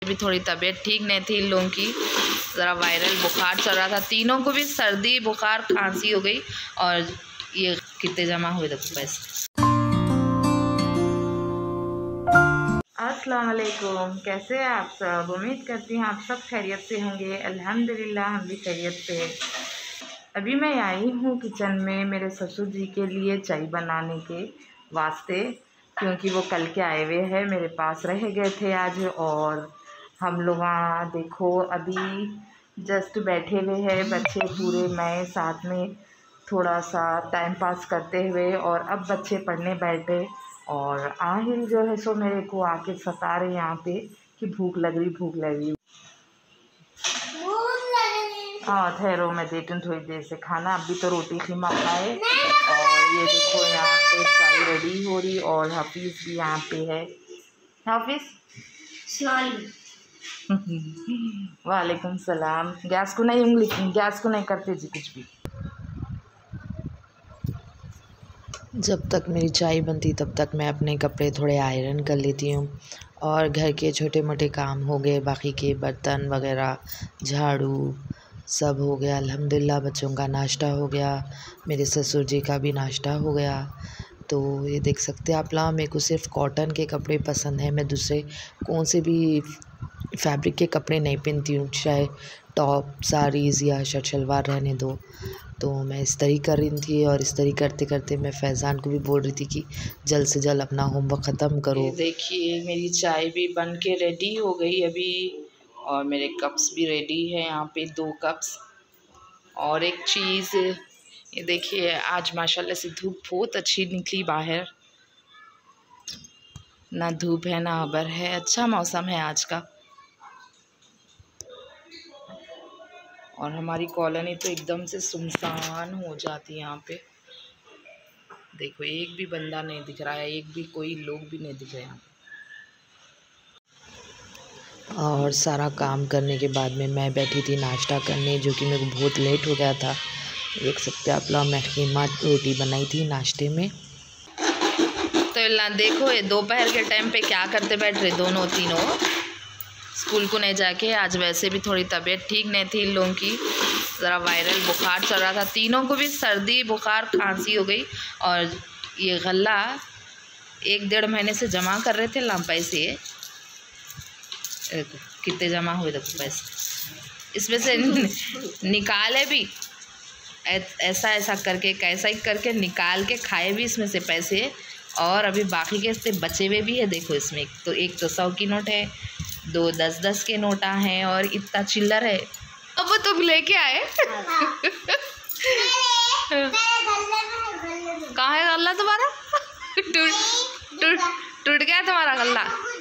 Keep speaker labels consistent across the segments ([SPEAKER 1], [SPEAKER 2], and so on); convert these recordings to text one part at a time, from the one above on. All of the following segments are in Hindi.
[SPEAKER 1] भी थोड़ी तबीयत ठीक नहीं थी इन लोगों की, ज़रा वायरल बुखार चल रहा था। तीनों को भी सर्दी बुखार खांसी हो गई। और ये कितने जमा हुए देखो पैसे। अस्सलाम वालेकुम, कैसे हैं आप सब? उम्मीद करती हूँ आप सब खैरियत से होंगे। अल्हम्दुलिल्लाह हम भी खैरियत से हैं। अभी मैं आई हूँ किचन में मेरे ससुर जी के लिए चाय बनाने के वास्ते, क्योंकि वो कल के आए हुए हैं, मेरे पास रह गए थे आज। और हम लोग वहाँ देखो अभी जस्ट बैठे हुए हैं, बच्चे पूरे मैं साथ में थोड़ा सा टाइम पास करते हुए। और अब बच्चे पढ़ने बैठे और आहिल जो है सो मेरे को आके सता रहे यहाँ पे कि भूख लग रही भूख लग रही। हाँ ठहरो, मैं देती हूँ थोड़ी देर से खाना। अभी तो रोटी खीमा खाए। और ये देखो यहाँ पे चाय रेडी हो रही और हाफिज़ भी यहाँ पे है। हाफिज़ वालेकुम सलाम। गैस को नहीं उंगली, गैस को नहीं करते जी कुछ भी।
[SPEAKER 2] जब तक मेरी चाय बनती तब तक मैं अपने कपड़े थोड़े आयरन कर लेती हूँ और घर के छोटे मोटे काम हो गए, बाकी के बर्तन वगैरह झाड़ू सब हो गया। अल्हम्दुलिल्लाह बच्चों का नाश्ता हो गया, मेरे ससुर जी का भी नाश्ता हो गया। तो ये देख सकते हैं आप लोग, मेरे को सिर्फ कॉटन के कपड़े पसंद है, मैं दूसरे कौन से भी फैब्रिक के कपड़े नहीं पहनती हूँ, चाहे टॉप साड़ीज़ या शर्ट शलवार रहने दो। तो मैं इस्त्री कर रही थी और इस्त्री करते करते मैं फैज़ान को भी बोल रही थी कि जल्द से जल्द अपना होमवर्क ख़त्म करो।
[SPEAKER 1] देखिए मेरी चाय भी बन के रेडी हो गई अभी, और मेरे कप्स भी रेडी है यहाँ पे 2 कप्स। और एक चीज़ ये देखिए, आज माशाल्लाह से धूप बहुत अच्छी निकली बाहर, ना धूप है ना अबर है, अच्छा मौसम है आज का। और हमारी कॉलोनी तो एकदम से सुनसान हो जाती है यहाँ पे। देखो एक भी बंदा नहीं दिख रहा है, एक भी कोई लोग भी नहीं दिख रहे यहाँ पे।
[SPEAKER 2] और सारा काम करने के बाद में मैं बैठी थी नाश्ता करने, जो कि मेरे को बहुत लेट हो गया था। देख सकते हैं आप लोग, मैं खीमा रोटी बनाई थी नाश्ते में।
[SPEAKER 1] तो देखो ये दोपहर के टाइम पे क्या करते बैठ रहे दोनों तीनों। स्कूल को नहीं जाके, आज वैसे भी थोड़ी तबीयत ठीक नहीं थी इन लोगों की, ज़रा वायरल बुखार चल रहा था। तीनों को भी सर्दी बुखार खांसी हो गई। और ये गल्ला 1-1.5 महीने से जमा कर रहे थे ना पैसे, कितने जमा हुए देखो पैसे। इसमें से निकाले भी ऐसा ऐसा करके, कैसा ही करके निकाल के खाए भी इसमें से पैसे। और अभी बाकी के इससे बचे हुए भी है। देखो इसमें एक तो 100 की नोट है, 2 10-10 के नोटा हैं और इतना चिल्लर है। अब वो तुम लेके आए कहाँ है गल्ला तुम्हारा? टूट गया तुम्हारा गल्ला?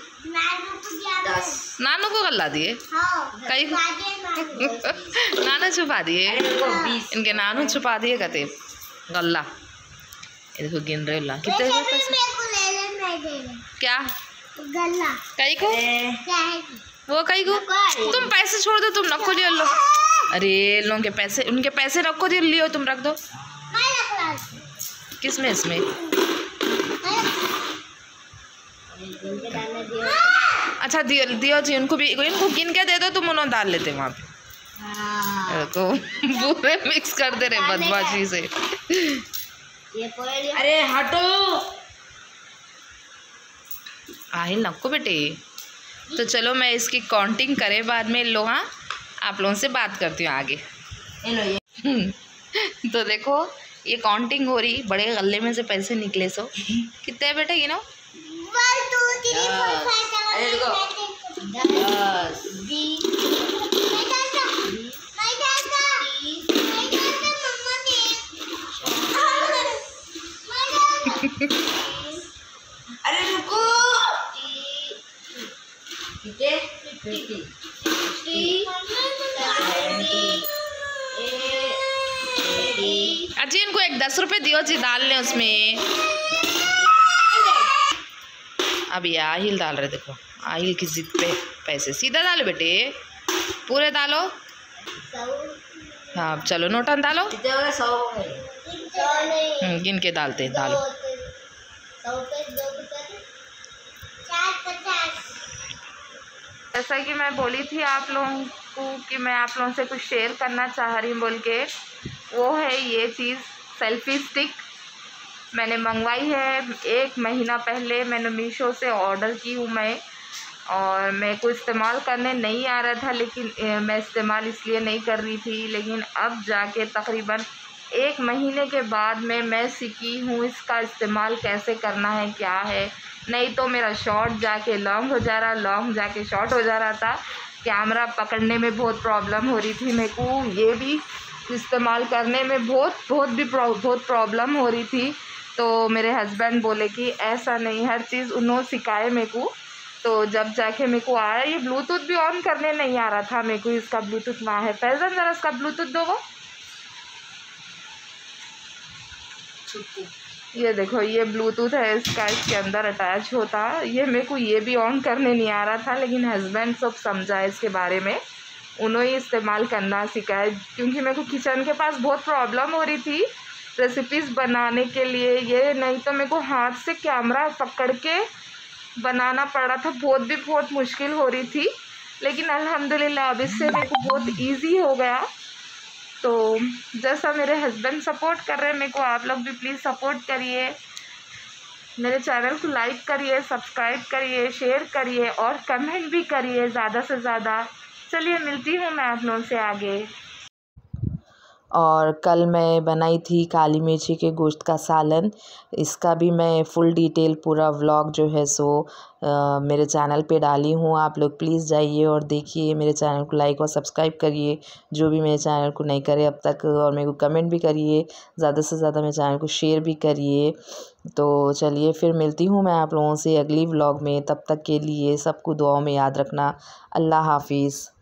[SPEAKER 1] नानू को गल्ला दिए कई नानू छुपा दिए, इनके नानू छुपा दिए कहते गल्ला। ये देखो गिन रहे ला कितने पैसे। क्या
[SPEAKER 3] गल्ला
[SPEAKER 1] कई को? वो कई को? तुम पैसे छोड़ दो, तुम रखो दियो लो। अरे लोगों के पैसे, उनके पैसे रखो दियो, लियो तुम रख दो। किसमें? इसमें अच्छा दियो दियो जी, उनको भी, इनको गिन के दे दो, तुम उन्होंने डाल लेते वहाँ पे। तो पूरे मिक्स कर दे रहे बदमाशी से।
[SPEAKER 3] अरे हटो
[SPEAKER 1] आहिल नको बेटे। तो चलो मैं इसकी काउंटिंग करे बाद में लोग, हाँ आप लोगों से बात करती हूँ आगे। तो देखो ये काउंटिंग हो रही, बड़े गल्ले में से पैसे निकले। सो कितने है बेटा? ये ना
[SPEAKER 3] 1 2 3 4 अरे रुको,
[SPEAKER 1] अजी इनको एक 10 रुपए दियो जी, डाल लें उसमें। अब ये आहिल डाल रहे, देखो आहिल की जिद पे पैसे सीधा डालो बेटे, पूरे डालो। हाँ चलो नोटन डालो, गिन के डालते डालो। जैसा कि मैं बोली थी आप लोगों को कि मैं आप लोगों से कुछ शेयर करना चाह रही हूँ बोल के, वो है ये चीज़ सेल्फ़ी स्टिक। मैंने मंगवाई है 1 महीना पहले, मैंने मीशो से ऑर्डर की हूँ मैं, और मेरे को इस्तेमाल करने नहीं आ रहा था, लेकिन मैं इस्तेमाल इसलिए नहीं कर रही थी। लेकिन अब जाके तकरीबन 1 महीने के बाद में मैं सीखी हूँ इसका इस्तेमाल कैसे करना है, क्या है। नहीं तो मेरा शॉर्ट जाके लॉन्ग हो जा रहा, लॉन्ग जाके शॉर्ट हो जा रहा था। कैमरा पकड़ने में बहुत प्रॉब्लम हो रही थी मेरे को, ये भी इस्तेमाल करने में बहुत प्रॉब्लम हो रही थी। तो मेरे हस्बैंड बोले कि ऐसा नहीं, हर चीज़ उन्होंने सिखाए मेरे को। तो जब जाके मेरे को आया, ये ब्लूटूथ भी ऑन करने नहीं आ रहा था मेरे को, इसका ब्लूटूथ ना है। फैज़न ज़रा इसका ब्लूटूथ दो वो, ये देखो ये ब्लूटूथ है इसका, इसके अंदर अटैच होता। ये मेरे को ये भी ऑन करने नहीं आ रहा था, लेकिन हस्बैंड सब समझा इसके बारे में, उन्होंने इस्तेमाल करना सिखाया। क्योंकि मेरे को किचन के पास बहुत प्रॉब्लम हो रही थी रेसिपीज़ बनाने के लिए, ये नहीं तो मेरे को हाथ से कैमरा पकड़ के बनाना पड़ रहा था, बहुत मुश्किल हो रही थी। लेकिन अल्हम्दुलिल्लाह अब इससे मेरे को बहुत इजी हो गया। तो जैसा मेरे हस्बैंड सपोर्ट कर रहे हैं मेरे को, आप लोग भी प्लीज़ सपोर्ट करिए, मेरे चैनल को लाइक करिए, सब्सक्राइब करिए, शेयर करिए और कमेंट भी करिए ज़्यादा से ज़्यादा। चलिए मिलती हूँ मैं आप लोगों से आगे।
[SPEAKER 2] और कल मैं बनाई थी काली मिर्ची के गोश्त का सालन, इसका भी मैं फुल डिटेल पूरा व्लॉग जो है सो मेरे चैनल पे डाली हूँ। आप लोग प्लीज़ जाइए और देखिए, मेरे चैनल को लाइक और सब्सक्राइब करिए जो भी मेरे चैनल को नहीं करे अब तक, और मेरे को कमेंट भी करिए, ज़्यादा से ज़्यादा मेरे चैनल को शेयर भी करिए। तो चलिए फिर मिलती हूँ मैं आप लोगों से अगली व्लॉग में, तब तक के लिए सबको दुआओं में याद रखना। अल्लाह हाफिज़।